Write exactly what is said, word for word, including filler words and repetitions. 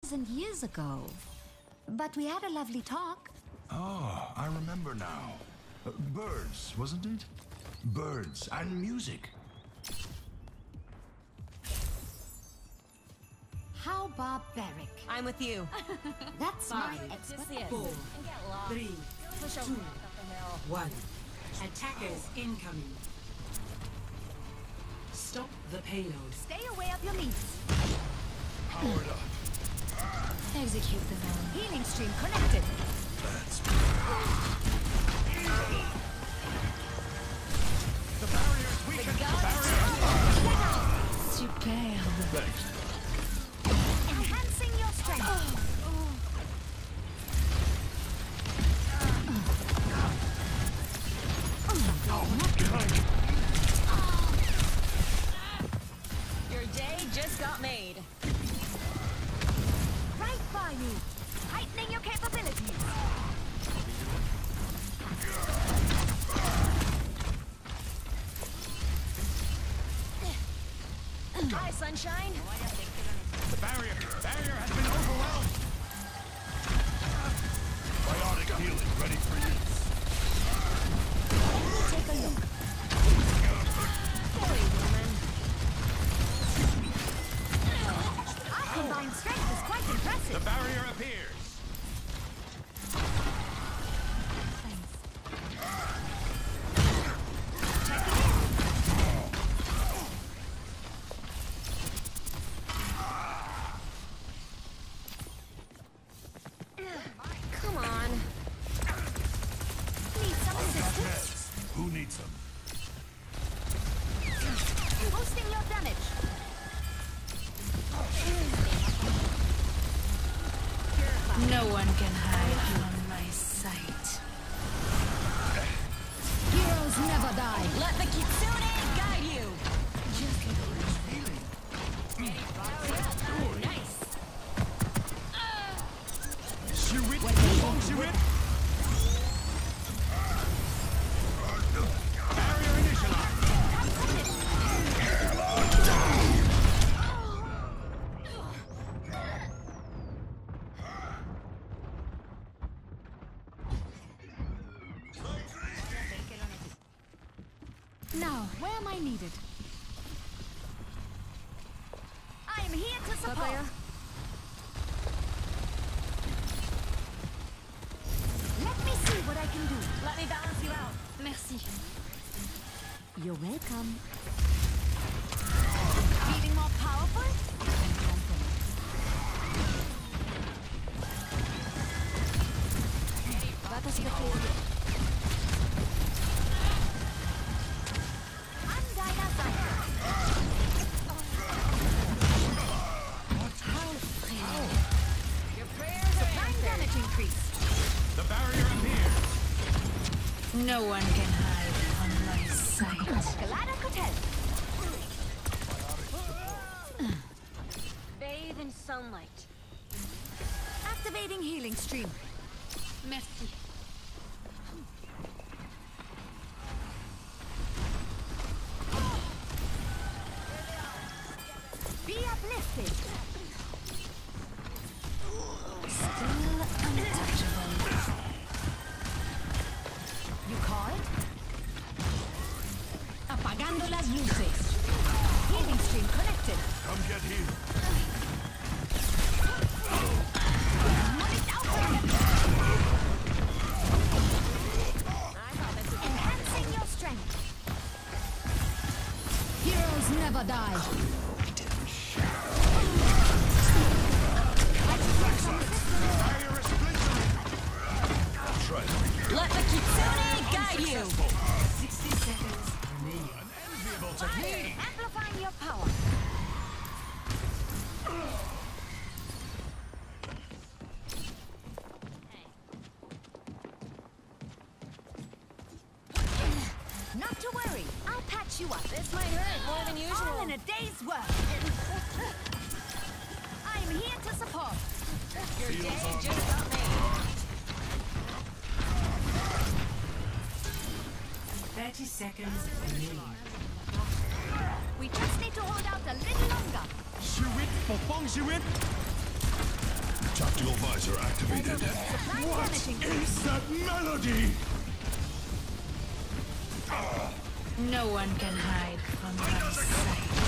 thousand years ago. But we had a lovely talk. Oh, I remember now. Uh, birds, wasn't it? Birds and music. How barbaric. I'm with you. That's my Five, expertise. four, Three, two, one. Attackers incoming. Stop the payload. Stay away of your meats. Powered up. Execute the man. Healing stream connected. That's the barrier's weakened. Barrier. Superbe. Thanks. Enhancing your strength. Your day just got made. Right by you. Heightening your capabilities. Hi, sunshine. The barrier. Barrier has been overwhelmed. Biotic healing ready for use. Take a look. Boy, woman. Our combined strength is quite impressive. The barrier appears. Come on. Need some assistance? Meds. Who needs them? Boosting your damage. No one can hide from my sight. Heroes never die. Let the Kitsune guide you. Ooh, nice. Shirit. Shirit. Barrier initialized. Now, where am I needed? I am here to support. Papaya? Let me see what I can do. Let me balance you out. Merci. You're welcome. Feeling more powerful? I'm Dinah Zyker. Your prayers are Time damage increase. The barrier appears. No one can hide from my sight. Galada could help. bathe in sunlight. Activating healing stream. Merci. Be uplifted. Still untouchable. You called? Apagando las luces. Healing stream connected. Come get healed. Enhancing your strength. Heroes never die. Barrier is splintering. Try it. Let the Kitsune guide you. sixty seconds remaining. An enviable technique. Amplifying your power. Not to worry, I'll patch you up. This might hurt more than usual. All in a day's work. I am here to support. Your day just got made. thirty seconds remaining. We just need to hold out a little longer. Shirit. Popong Shirit. Celestial visor activated. What is that melody? No one can hide from my sight.